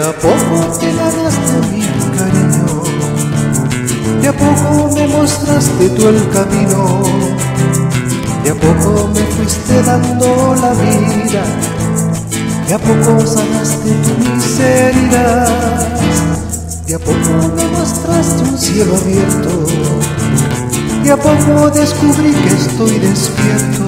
a poco te ganaste mi cariño, de a poco me mostraste tú el camino, de a poco me fuiste dando la vida, de a poco sanaste tu miseria, de a poco me mostraste un cielo abierto, de a poco descubrí que estoy despierto,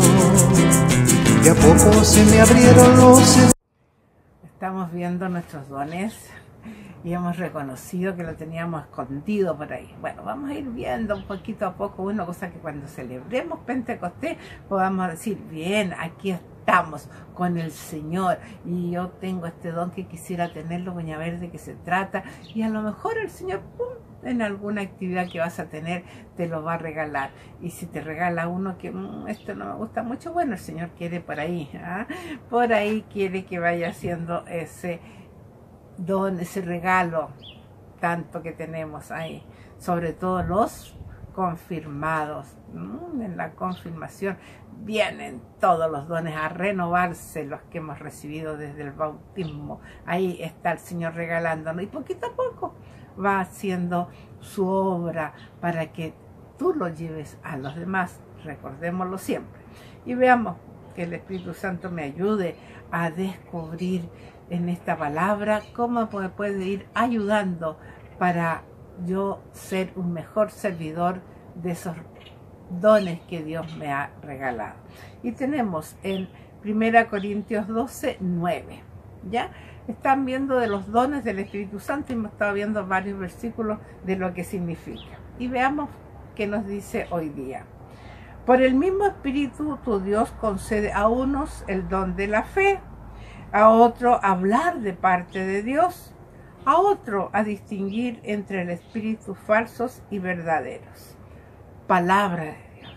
de a poco se me abrieron los... Estamos viendo nuestros dones y hemos reconocido que lo teníamos escondido por ahí. Bueno, vamos a ir viendo un poquito a poco una cosa que cuando celebremos Pentecostés podamos decir, bien, aquí estamos con el Señor y yo tengo este don que quisiera tenerlo, voy a ver de qué se trata y a lo mejor el Señor, ¡pum!, en alguna actividad que vas a tener te lo va a regalar. Y si te regala uno que esto no me gusta mucho, bueno, el Señor quiere por ahí, por ahí quiere que vaya haciendo ese don, ese regalo tanto que tenemos ahí, sobre todo los confirmados. En la confirmación vienen todos los dones a renovarse, los que hemos recibido desde el bautismo. Ahí está el Señor regalándonos y poquito a poco va haciendo su obra para que tú lo lleves a los demás. Recordémoslo siempre y veamos que el Espíritu Santo me ayude a descubrir en esta palabra cómo me puede ir ayudando para yo ser un mejor servidor de esos dones que Dios me ha regalado. Y tenemos en 1 Corintios 12, 9, ¿ya? Están viendo de los dones del Espíritu Santo y hemos estado viendo varios versículos de lo que significa. Y veamos qué nos dice hoy día. Por el mismo Espíritu tu Dios concede a unos el don de la fe, a otro hablar de parte de Dios, a otro a distinguir entre el espíritu falsos y verdaderos. Palabra de Dios.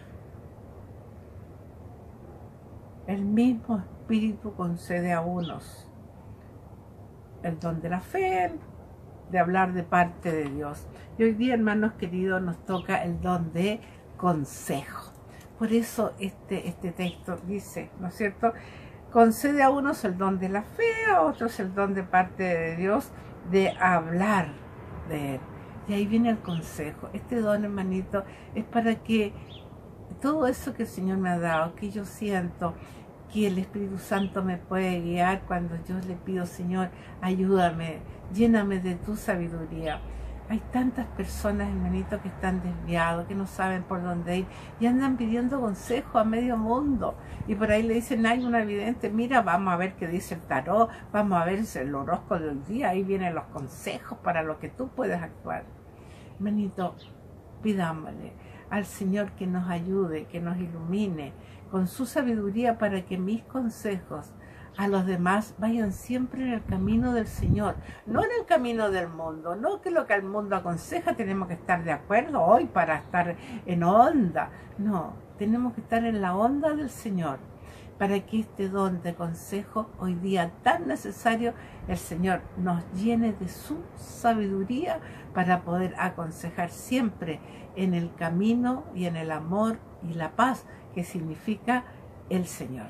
El mismo Espíritu concede a unos el don de la fe, de hablar de parte de Dios. Y hoy día, hermanos queridos, nos toca el don de consejo. Por eso este texto dice, ¿no es cierto? Concede a unos el don de la fe, a otros el don de parte de Dios, de hablar de Él. Y ahí viene el consejo. Este don, hermanito, es para que todo eso que el Señor me ha dado, que yo siento que el Espíritu Santo me puede guiar cuando yo le pido, Señor, ayúdame, lléname de tu sabiduría. Hay tantas personas, hermanito, que están desviados, que no saben por dónde ir y andan pidiendo consejo a medio mundo. Y por ahí le dicen, hay una vidente, mira, vamos a ver qué dice el tarot, vamos a ver el horóscopo del día, ahí vienen los consejos para lo que tú puedes actuar. Hermanito, pidámosle al Señor que nos ayude, que nos ilumine con su sabiduría para que mis consejos a los demás vayan siempre en el camino del Señor, no en el camino del mundo, no que lo que el mundo aconseja tenemos que estar de acuerdo hoy para estar en onda, no, tenemos que estar en la onda del Señor, para que este don de consejo hoy día tan necesario, el Señor nos llene de su sabiduría para poder aconsejar siempre en el camino y en el amor y la paz que significa el Señor.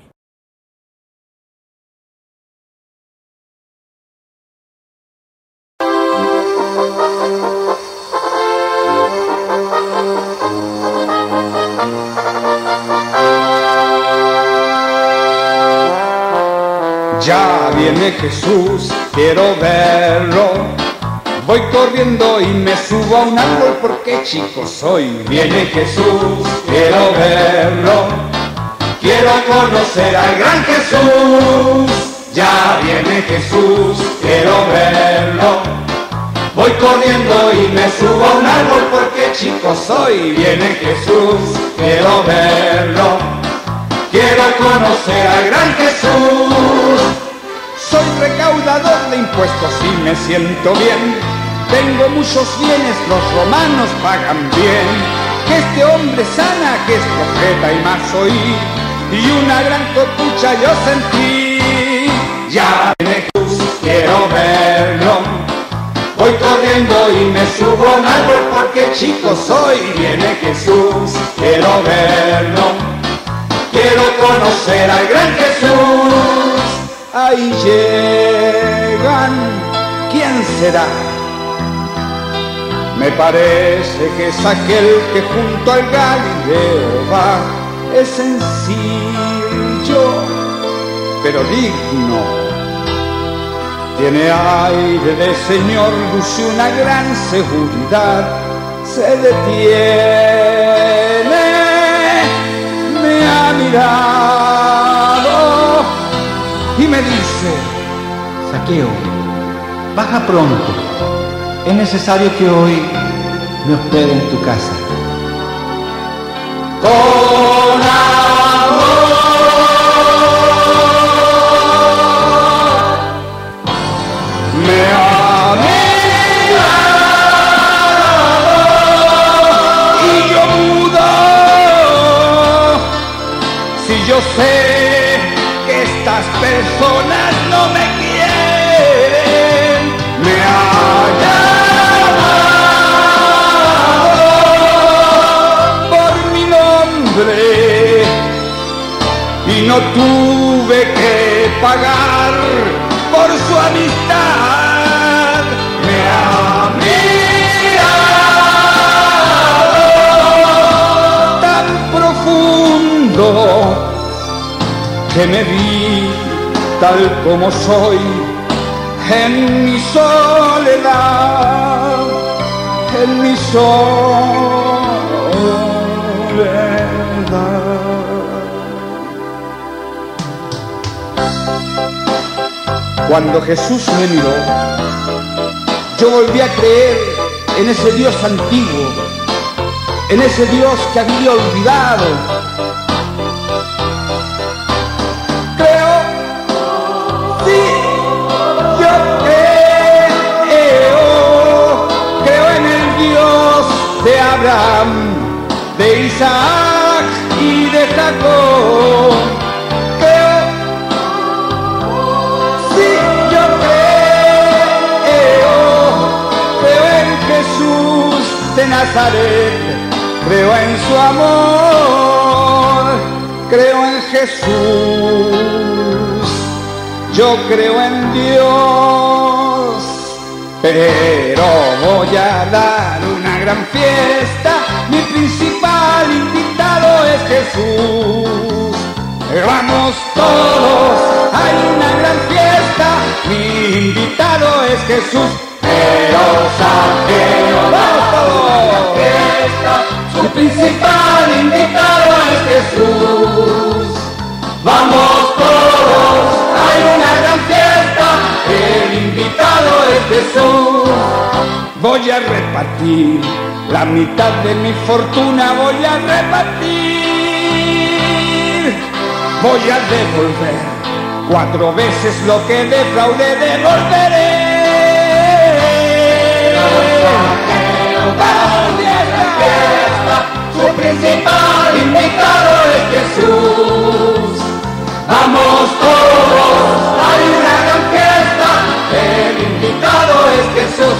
Ya viene Jesús, quiero verlo. Voy corriendo y me subo a un árbol porque chico soy. Viene Jesús, quiero verlo. Quiero conocer al gran Jesús. Ya viene Jesús, quiero verlo. Voy corriendo y me subo a un árbol porque chico soy. Viene Jesús, quiero verlo. Quiero conocer al gran Jesús. Soy recaudador de impuestos y me siento bien. Tengo muchos bienes, los romanos pagan bien. Que este hombre sana, que es profeta y más oí. Y una gran copucha yo sentí. Ya viene Jesús, quiero verlo. Voy corriendo y me subo a un árbol porque chico soy. Viene Jesús, quiero verlo. Quiero conocer al gran Jesús. Ahí llegan, ¿quién quién será. Me parece que es aquel que junto al Galileo va. Es sencillo, pero digno. Tiene aire de señor, luce una gran seguridad. Se detiene, me ha mirado y me dice: Zaqueo, baja pronto. Es necesario que hoy me hospede en tu casa. Con amor me ha mirado y yo mudo. Si yo sé que estas personas no me quieren, me ha y no tuve que pagar por su amistad. Me ha mirado tan profundo que me vi tal como soy en mi soledad, en mi soledad. Cuando Jesús me miró, yo volví a creer en ese Dios antiguo, en ese Dios que había olvidado. Creo, sí, yo creo en el Dios de Abraham, de Isaac y de Jacob. De Nazaret, creo en su amor, creo en Jesús, yo creo en Dios, pero voy a dar una gran fiesta, mi principal invitado es Jesús. Vamos todos, hay una gran fiesta, mi invitado es Jesús. Pero Zaqueo, vamos todos, fiesta, su principal invitado es Jesús. Vamos todos, hay una gran fiesta, el invitado es Jesús. Voy a repartir la mitad de mi fortuna, voy a repartir. Voy a devolver 4 veces lo que defraudé, devolveré. Su principal invitado es Jesús. Vamos todos, hay una gran fiesta, el invitado es Jesús.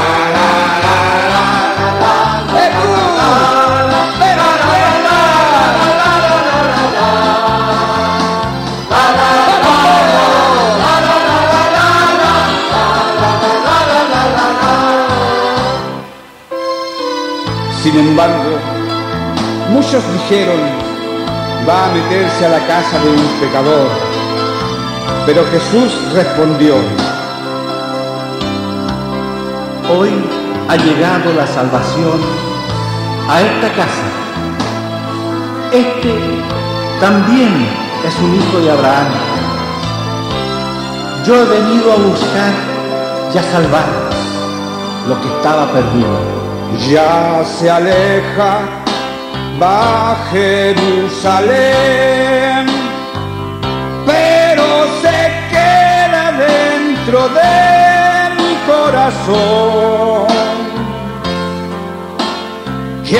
Sin embargo, muchos dijeron: va a meterse a la casa de un pecador. Pero Jesús respondió: hoy ha llegado la salvación a esta casa. Este también es un hijo de Abraham. Yo he venido a buscar y a salvar lo que estaba perdido. Ya se aleja, va a Jerusalén, pero se queda dentro de mi corazón. ¡Qué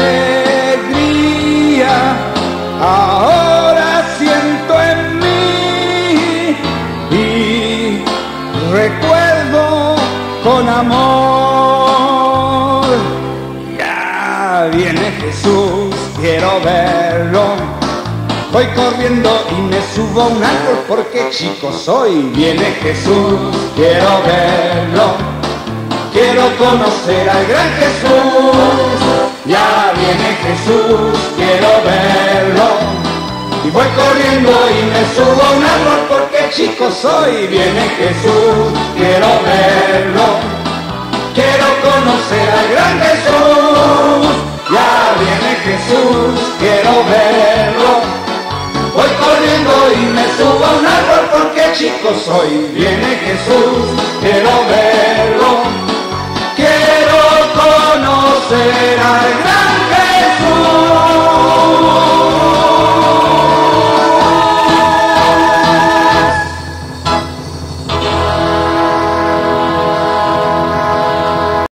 alegría ahora siento en mí! Y recuerdo con amor. Ya viene Jesús, quiero verlo, voy corriendo y me subo a un árbol porque chico soy. Viene Jesús, quiero verlo, quiero conocer al gran Jesús. Ya viene Jesús, quiero verlo, y voy corriendo y me subo a un árbol porque chico soy. Viene Jesús, quiero verlo, quiero conocer al gran Jesús. Ya viene Jesús, quiero verlo, voy corriendo y me subo a un árbol porque chico soy. Viene Jesús, quiero verlo,